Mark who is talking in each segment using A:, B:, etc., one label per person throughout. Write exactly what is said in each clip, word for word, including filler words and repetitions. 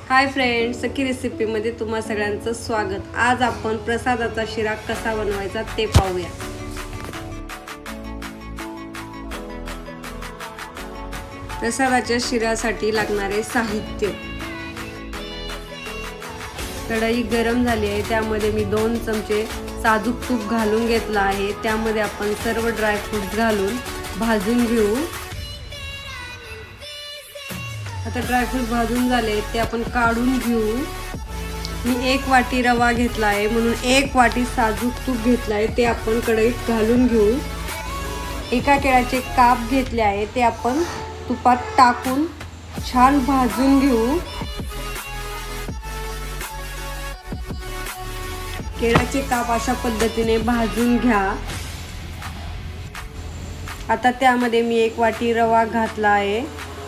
A: Hi friends, सखी रेसिपीमध्ये तुम्हा सगळ्यांचं स्वागत। आज आपण प्रसादाचा शिरा कसा बनवायचा ते पाहूया। प्रसादाच्या शिऱ्यासाठी लागणारे साहित्य। कढई गरम झाली आहे, त्यामध्ये मी दोन चमचे साजूक तूप घालून घेतला आहे। त्यामध्ये आपण सर्व ड्राय फ्रूट्स घालून भाजून घेऊ। आता ड्रायफ्रूट भाजून झाले ते आपण काढून घेऊ। मी एक वाटी रवा घेतला आहे, म्हणून एक वाटी साजूक तूप घेतला आहे, ते आपण कढईत घालून घेऊ। एका केळाचे काप घेतले आहे, ते आपण तुपात टाकून छान भाजून घेऊ। केळाचे काप अशा पद्धतीने भाजून घ्या। आता त्यामध्ये मी एक वाटी रवा घातला आहे।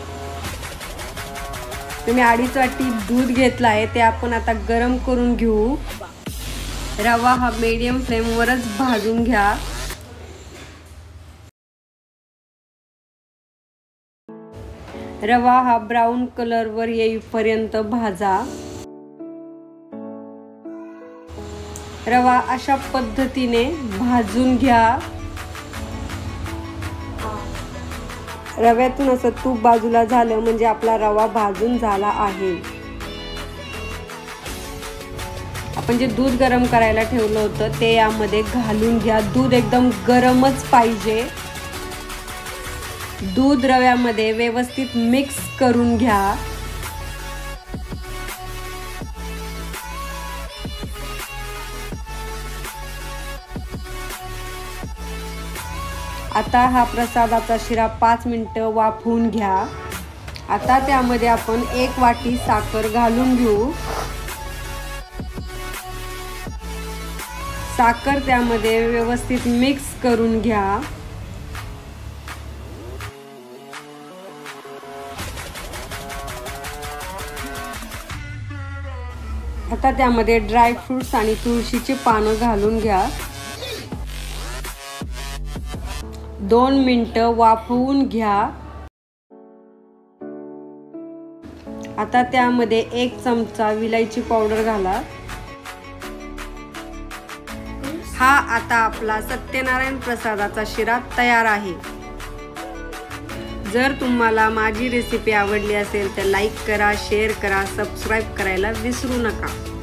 A: तुम्ही अडीच वाटी दूध घेतला आहे, ते आपण आता गरम करून घेऊ। रवा हा मीडियम फ्लेमवरच भाजून घ्या। रवा हा ब्राऊन कलरवर येईपर्यंत भाजा। रवा अशा पद्धतीने भाजून घ्या। रव्यातून असं तूप बाजूला झालं म्हणजे आपला रवा भाजून झाला आहे। आपण जे दूध गरम करायला ठेवलं होतं ते यामध्ये घालून घ्या। दूध एकदम गरमच पाहिजे। दूध रव्यामध्ये व्यवस्थित मिक्स करून घ्या। आता हा प्रसादाचा शिरा पाच मिनिटं वाफवून घ्या। आता त्यामध्ये आपण एक वाटी साखर घालून घेऊ। साखर त्यामध्ये व्यवस्थित मिक्स करून घ्या। आता त्यामध्ये ड्राय फ्रूट्स आणि तुळशीची पानं घालून घ्या। दोन मिनिटं वाफवून घ्या। आता त्यामध्ये एक चमचा विलायची पावडर घाला। हा आता आपला सत्यनारायण प्रसादाचा शिरा तयार आहे। जर तुम्हाला माझी रेसिपी आवडली असेल तर लाईक करा, शेअर करा, सबस्क्राईब करायला विसरू नका।